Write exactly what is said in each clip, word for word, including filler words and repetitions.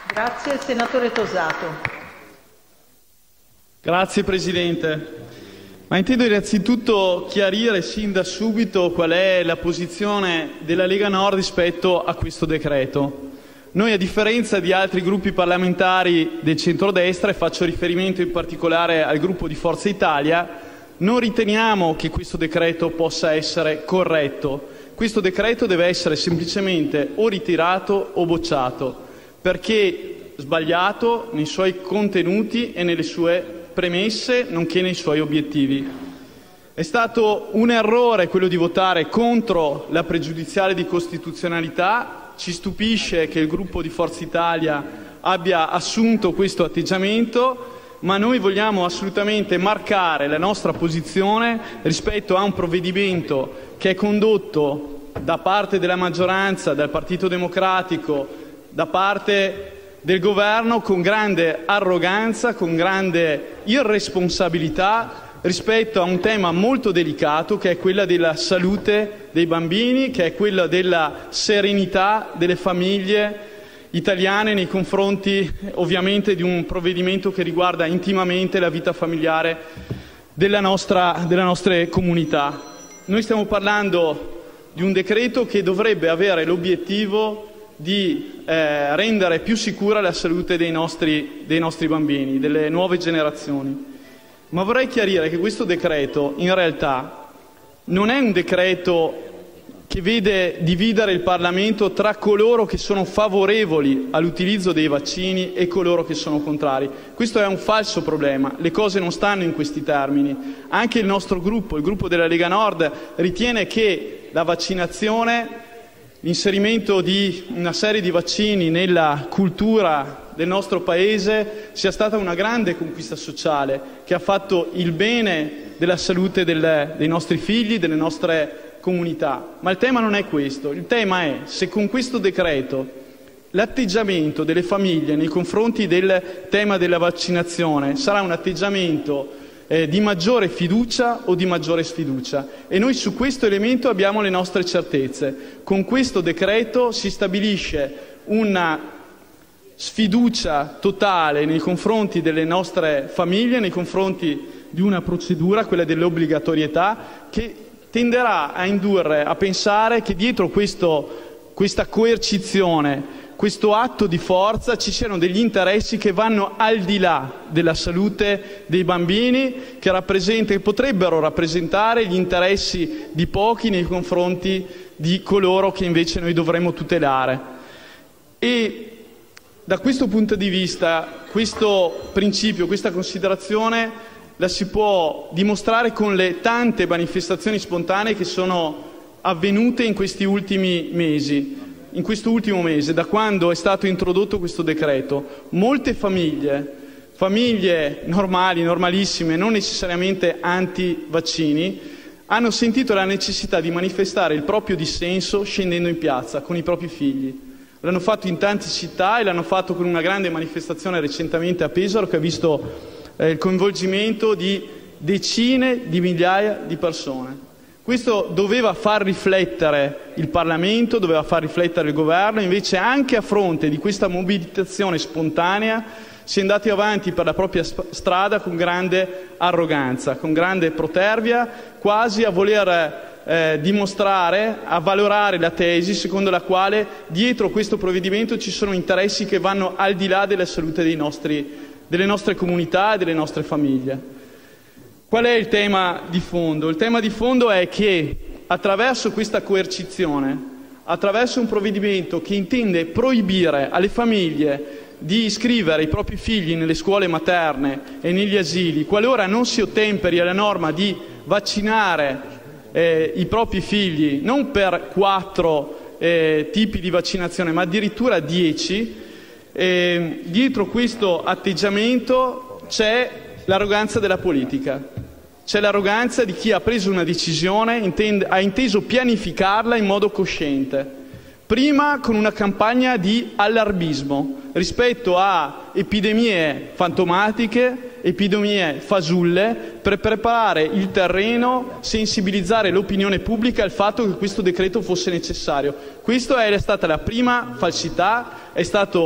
Grazie, senatore Tosato. Grazie Presidente. Ma intendo innanzitutto chiarire sin da subito qual è la posizione della Lega Nord rispetto a questo decreto. Noi, a differenza di altri gruppi parlamentari del centrodestra, e faccio riferimento in particolare al gruppo di Forza Italia, non riteniamo che questo decreto possa essere corretto. Questo decreto deve essere semplicemente o ritirato o bocciato, perché sbagliato nei suoi contenuti e nelle sue premesse, nonché nei suoi obiettivi. È stato un errore quello di votare contro la pregiudiziale di costituzionalità. Ci stupisce che il gruppo di Forza Italia abbia assunto questo atteggiamento, ma noi vogliamo assolutamente marcare la nostra posizione rispetto a un provvedimento che è condotto da parte della maggioranza, dal Partito Democratico, da parte del governo con grande arroganza, con grande irresponsabilità rispetto a un tema molto delicato, che è quella della salute dei bambini, che è quella della serenità delle famiglie italiane nei confronti ovviamente di un provvedimento che riguarda intimamente la vita familiare della nostra, delle nostre comunità. Noi stiamo parlando di un decreto che dovrebbe avere l'obiettivo di eh, rendere più sicura la salute dei nostri, dei nostri bambini, delle nuove generazioni. Ma vorrei chiarire che questo decreto in realtà non è un decreto che vede dividere il Parlamento tra coloro che sono favorevoli all'utilizzo dei vaccini e coloro che sono contrari. Questo è un falso problema, le cose non stanno in questi termini. Anche il nostro gruppo, il gruppo della Lega Nord, ritiene che la vaccinazione, l'inserimento di una serie di vaccini nella cultura del nostro Paese sia stata una grande conquista sociale che ha fatto il bene della salute del, dei nostri figli, delle nostre comunità. Ma il tema non è questo. Il tema è se con questo decreto l'atteggiamento delle famiglie nei confronti del tema della vaccinazione sarà un atteggiamento eh, di maggiore fiducia o di maggiore sfiducia. E noi su questo elemento abbiamo le nostre certezze. Con questo decreto si stabilisce una sfiducia totale nei confronti delle nostre famiglie, nei confronti di una procedura, quella dell'obbligatorietà, che tenderà a indurre a pensare che dietro questo, questa coercizione, questo atto di forza, ci siano degli interessi che vanno al di là della salute dei bambini, che, rappresenta, che potrebbero rappresentare gli interessi di pochi nei confronti di coloro che invece noi dovremmo tutelare. E da questo punto di vista, questo principio, questa considerazione la si può dimostrare con le tante manifestazioni spontanee che sono avvenute in questi ultimi mesi, in questo ultimo mese, da quando è stato introdotto questo decreto. Molte famiglie, famiglie normali, normalissime, non necessariamente anti-vaccini, hanno sentito la necessità di manifestare il proprio dissenso scendendo in piazza con i propri figli. L'hanno fatto in tante città e l'hanno fatto con una grande manifestazione recentemente a Pesaro che ha visto eh, il coinvolgimento di decine di migliaia di persone. Questo doveva far riflettere il Parlamento, doveva far riflettere il Governo, invece anche a fronte di questa mobilitazione spontanea si è andati avanti per la propria strada con grande arroganza, con grande protervia, quasi a voler Eh, dimostrare, a valorare la tesi secondo la quale dietro questo provvedimento ci sono interessi che vanno al di là della salute dei nostri, delle nostre comunità e delle nostre famiglie. Qual è il tema di fondo? Il tema di fondo è che attraverso questa coercizione, attraverso un provvedimento che intende proibire alle famiglie di iscrivere i propri figli nelle scuole materne e negli asili, qualora non si ottemperi alla norma di vaccinare Eh, i propri figli non per quattro eh, tipi di vaccinazione ma addirittura dieci, eh, dietro questo atteggiamento c'è l'arroganza della politica, c'è l'arroganza di chi ha preso una decisione, intende, ha inteso pianificarla in modo cosciente, prima con una campagna di allarmismo rispetto a epidemie fantomatiche, epidemie fasulle, per preparare il terreno, sensibilizzare l'opinione pubblica al fatto che questo decreto fosse necessario. Questa è stata la prima falsità, è stato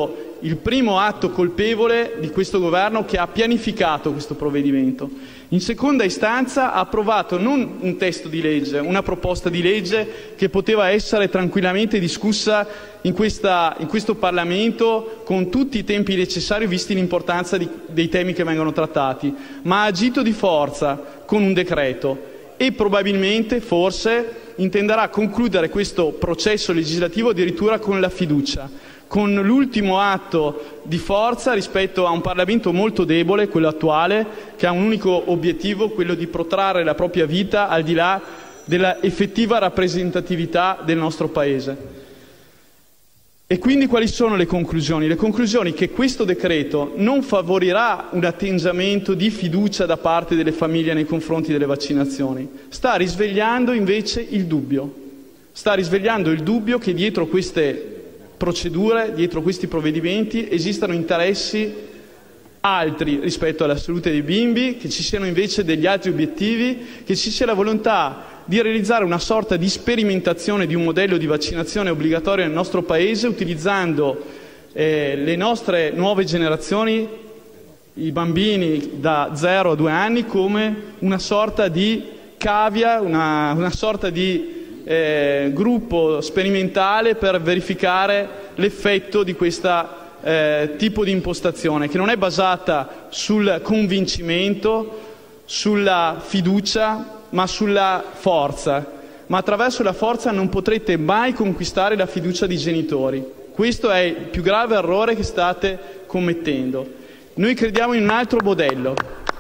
il primo atto colpevole di questo governo che ha pianificato questo provvedimento. In seconda istanza ha approvato non un testo di legge, una proposta di legge che poteva essere tranquillamente discussa in, questa, in questo Parlamento con tutti i tempi necessari, visti l'importanza di, dei temi che vengono trattati, ma ha agito di forza con un decreto e probabilmente, forse, intenderà concludere questo processo legislativo addirittura con la fiducia, con l'ultimo atto di forza rispetto a un Parlamento molto debole, quello attuale, che ha un unico obiettivo, quello di protrarre la propria vita al di là della effettiva rappresentatività del nostro Paese. E quindi quali sono le conclusioni? Le conclusioni che questo decreto non favorirà un atteggiamento di fiducia da parte delle famiglie nei confronti delle vaccinazioni, sta risvegliando invece il dubbio, sta risvegliando il dubbio che dietro queste procedure, dietro questi provvedimenti esistano interessi altri rispetto alla salute dei bimbi, che ci siano invece degli altri obiettivi, che ci sia la volontà di realizzare una sorta di sperimentazione di un modello di vaccinazione obbligatorio nel nostro Paese, utilizzando eh, le nostre nuove generazioni, i bambini da zero a due anni, come una sorta di cavia, una, una sorta di eh, gruppo sperimentale per verificare l'effetto di questo eh, tipo di impostazione, che non è basata sul convincimento, sulla fiducia, ma sulla forza. Ma attraverso la forza non potrete mai conquistare la fiducia dei genitori. Questo è il più grave errore che state commettendo. Noi crediamo in un altro modello.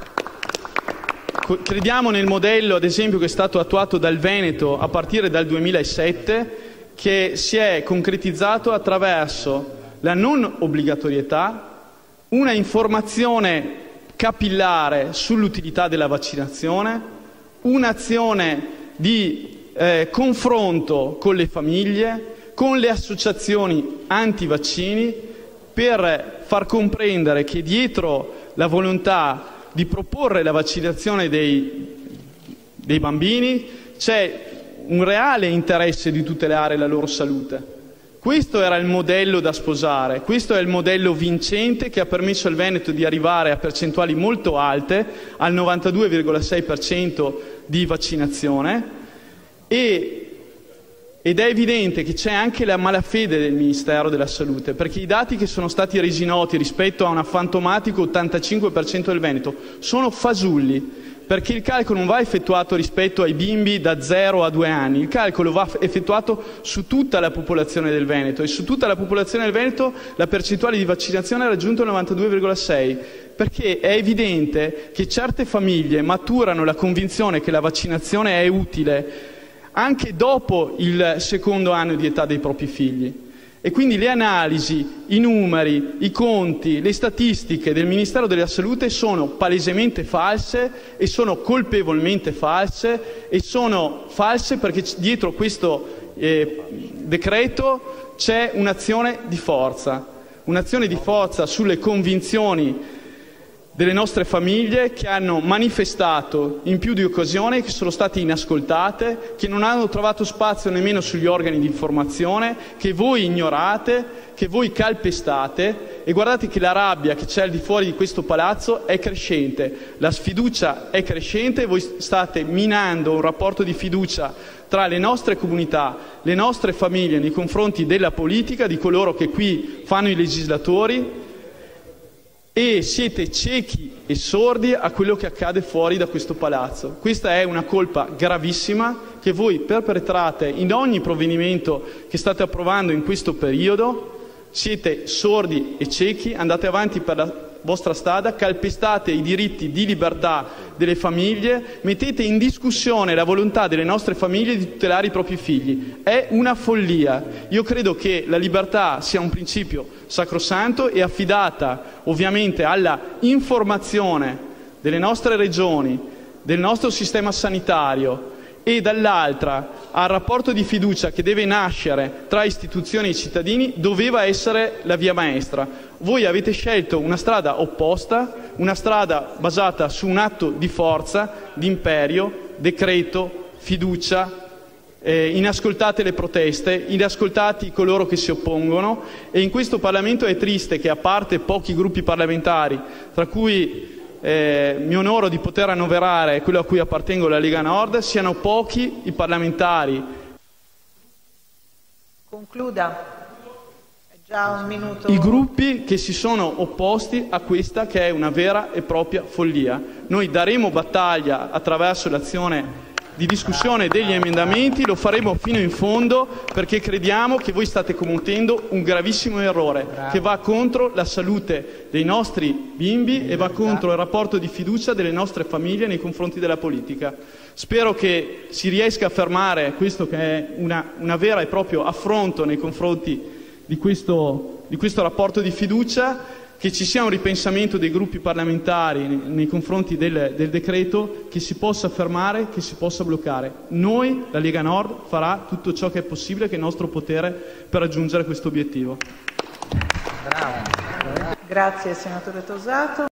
Crediamo nel modello, ad esempio, che è stato attuato dal Veneto a partire dal duemilasette, che si è concretizzato attraverso la non obbligatorietà, una informazione capillare sull'utilità della vaccinazione, un'azione di eh, confronto con le famiglie, con le associazioni anti-vaccini, per far comprendere che dietro la volontà di proporre la vaccinazione dei, dei bambini c'è un reale interesse di tutelare la loro salute. Questo era il modello da sposare, questo è il modello vincente che ha permesso al Veneto di arrivare a percentuali molto alte, al novantadue virgola sei per cento di vaccinazione, e, ed è evidente che c'è anche la malafede del Ministero della Salute, perché i dati che sono stati resi noti rispetto a un fantomatico ottantacinque per cento del Veneto sono fasulli, perché il calcolo non va effettuato rispetto ai bimbi da zero a due anni, il calcolo va effettuato su tutta la popolazione del Veneto, e su tutta la popolazione del Veneto la percentuale di vaccinazione ha raggiunto il novantadue virgola sei, perché è evidente che certe famiglie maturano la convinzione che la vaccinazione è utile anche dopo il secondo anno di età dei propri figli. E quindi le analisi, i numeri, i conti, le statistiche del Ministero della Salute sono palesemente false, e sono colpevolmente false, e sono false perché dietro questo eh, decreto c'è un'azione di forza, un'azione di forza sulle convinzioni delle nostre famiglie, che hanno manifestato in più di occasioni, che sono state inascoltate, che non hanno trovato spazio nemmeno sugli organi di informazione, che voi ignorate, che voi calpestate. E guardate che la rabbia che c'è al di fuori di questo palazzo è crescente, la sfiducia è crescente, e voi state minando un rapporto di fiducia tra le nostre comunità, le nostre famiglie nei confronti della politica, di coloro che qui fanno i legislatori, e siete ciechi e sordi a quello che accade fuori da questo palazzo. Questa è una colpa gravissima che voi perpetrate in ogni provvedimento che state approvando in questo periodo. Siete sordi e ciechi, andate avanti per la vostra strada, calpestate i diritti di libertà delle famiglie, mettete in discussione la volontà delle nostre famiglie di tutelare i propri figli. È una follia. Io credo che la libertà sia un principio sacrosanto, e affidata ovviamente alla informazione delle nostre regioni, del nostro sistema sanitario, e dall'altra al rapporto di fiducia che deve nascere tra istituzioni e cittadini, doveva essere la via maestra. Voi avete scelto una strada opposta, una strada basata su un atto di forza, di imperio, decreto, fiducia, eh, inascoltate le proteste, inascoltati coloro che si oppongono, e in questo Parlamento è triste che, a parte pochi gruppi parlamentari, tra cui eh, mi onoro di poter annoverare quello a cui appartengo, la Lega Nord, siano pochi i parlamentari. Concluda. Già un minuto. I gruppi che si sono opposti a questa che è una vera e propria follia. Noi daremo battaglia attraverso l'azione di discussione degli emendamenti, lo faremo fino in fondo, perché crediamo che voi state commettendo un gravissimo errore che va contro la salute dei nostri bimbi e va contro il rapporto di fiducia delle nostre famiglie nei confronti della politica. Spero che si riesca a fermare questo che è una, una vera e proprio affronto nei confronti di questo, di questo rapporto di fiducia, che ci sia un ripensamento dei gruppi parlamentari nei, nei confronti del, del decreto, che si possa fermare, che si possa bloccare. Noi, la Lega Nord, farà tutto ciò che è possibile, che è il nostro potere, per raggiungere questo obiettivo. Bravo. Grazie senatore Tosato.